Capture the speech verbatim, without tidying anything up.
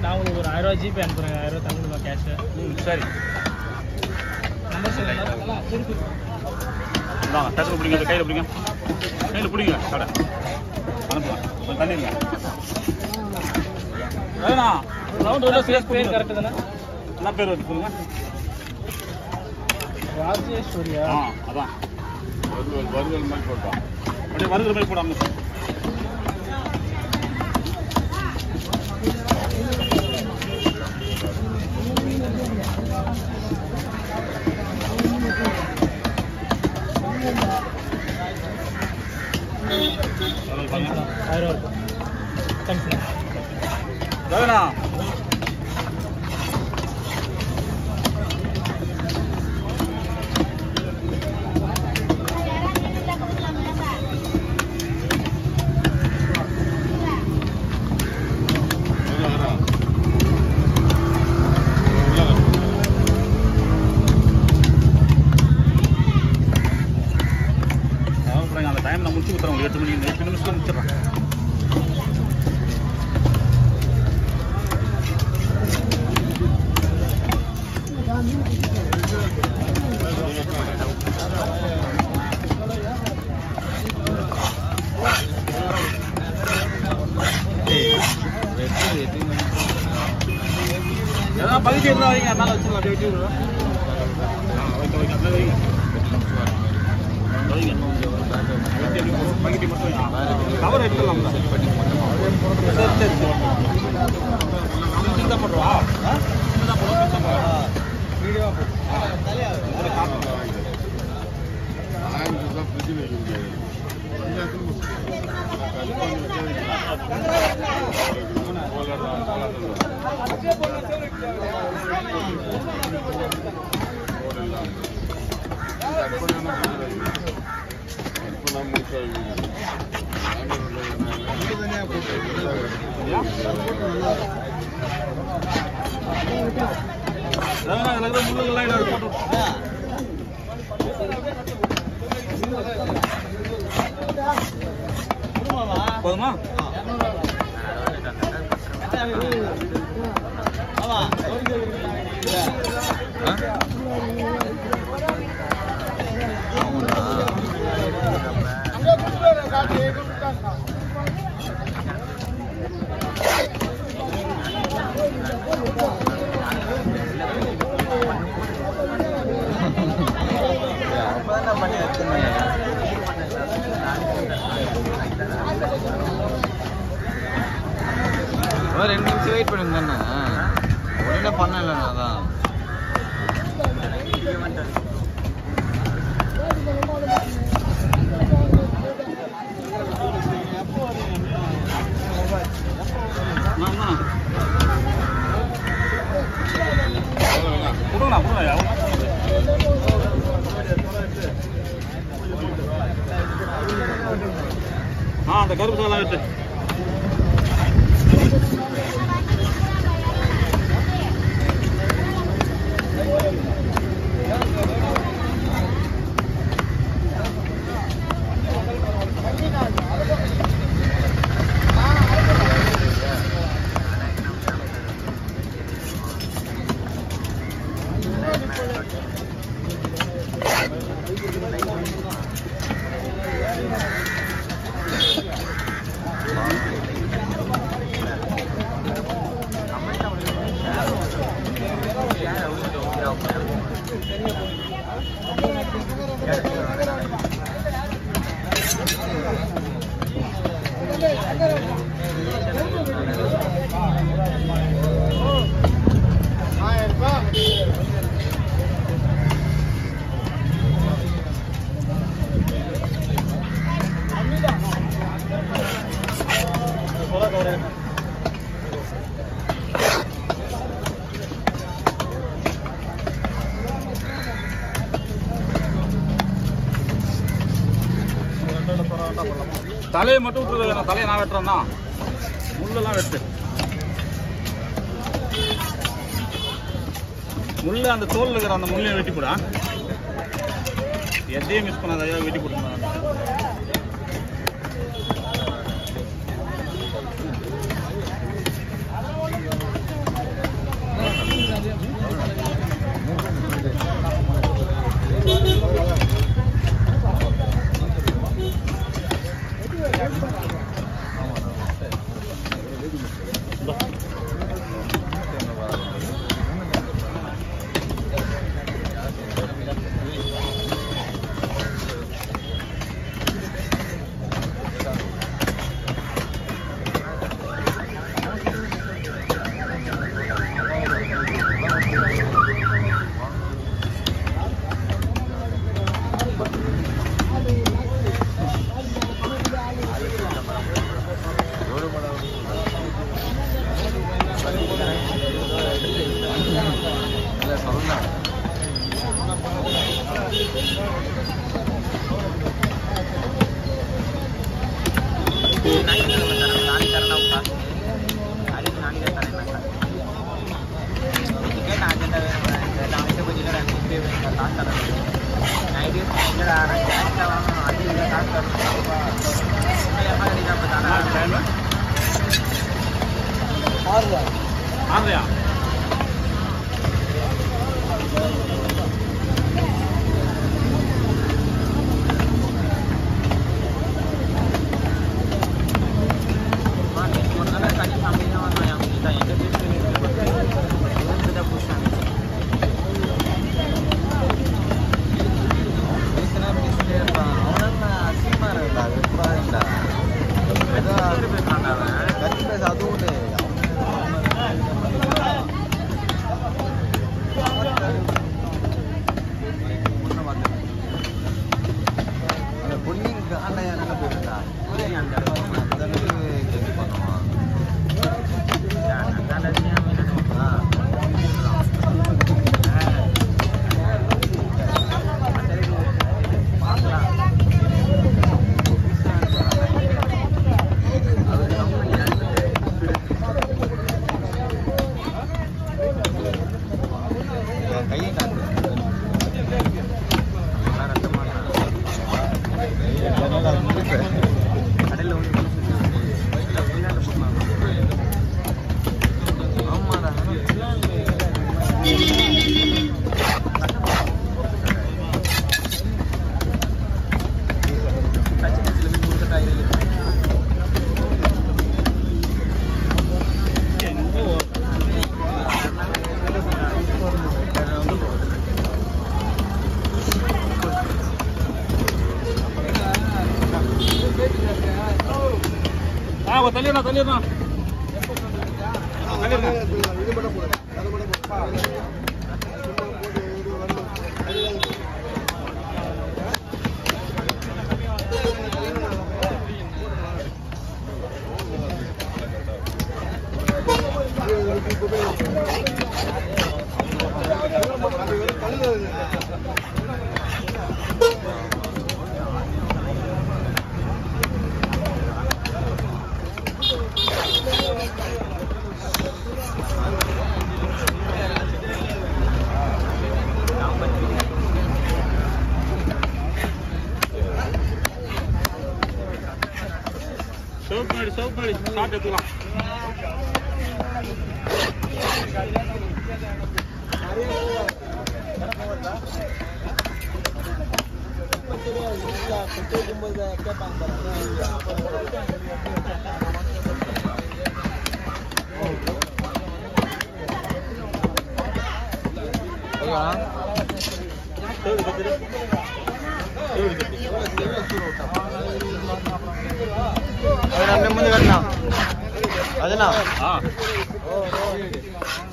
நான் உங்களுக்கு ஒரு ஆயிரம் ரூபா ஜிபே அனுப்புறேன். ஆயிரம் ரூபா தங்க ரூபா கேஷ். ம் சரி. நம்பர் சொல்லுங்க. இந்தாங்க டக்கு பிடிங்க, இந்த கையில் பிடிங்க, கையில் பிடிங்க, கடை அனுப்புங்க. கொஞ்சம் தண்ணி இருங்க. வேணா ரவுண்ட் வந்து சேஸ் பேர் கரெக்டு தானே? என்ன பேர் வந்து சொல்லுங்க. ராஜேஸ்வரியா? ஆ அதான் வறுவல் வறுவல் மாதிரி போட்டோம். அப்படியே வறுவல் மாதிரி போடாமல் ஆயிரம் ரூபா. தேங்க்ஸ்ண்ணா. வேணா அந்த டைம் நான் முடிச்சு கொடுத்துறேன். எட்டு மணி எட்டு நிமிஷத்துல முடிச்சிடறேன். எதனா பகுதி இருந்தா வைங்க, மேலே வச்சுக்கலாம். அப்படியே வச்சு வைக்க வைக்க அப்படியே வைங்க வைங்க பகுதி மட்டும் வைங்க. கவர் எடுத்துடலாம். சரி சரி சின்ன பண்ணுவா சின்ன பண்ணுவா வீடியோ போதுமா? ரெண்டு நிமிஷம் வெயிட் பண்ணுங்க தானே, உடனே பண்ணல. அதான் அந்த கருப்பு சாலாம் எடுத்து தலையை மட்டும் விட்டுருவேன். தலையை நான் வெட்டுறேன்னா முள்ளெல்லாம் வெட்டு. முள்ளு அந்த தோல் இருக்கிற அந்த முள்ளையும் வெட்டி போடா. எதையும் மிஸ் பண்ணாத, வெட்டி போடுங்க. ஆறியா தள்ளிடா தள்ளிடா சோப் மாடி சோப் மாடி சாப்பிட்டு எடுத்துக்கலாம். ముందు వెళ్ళినా అదేనా ఆ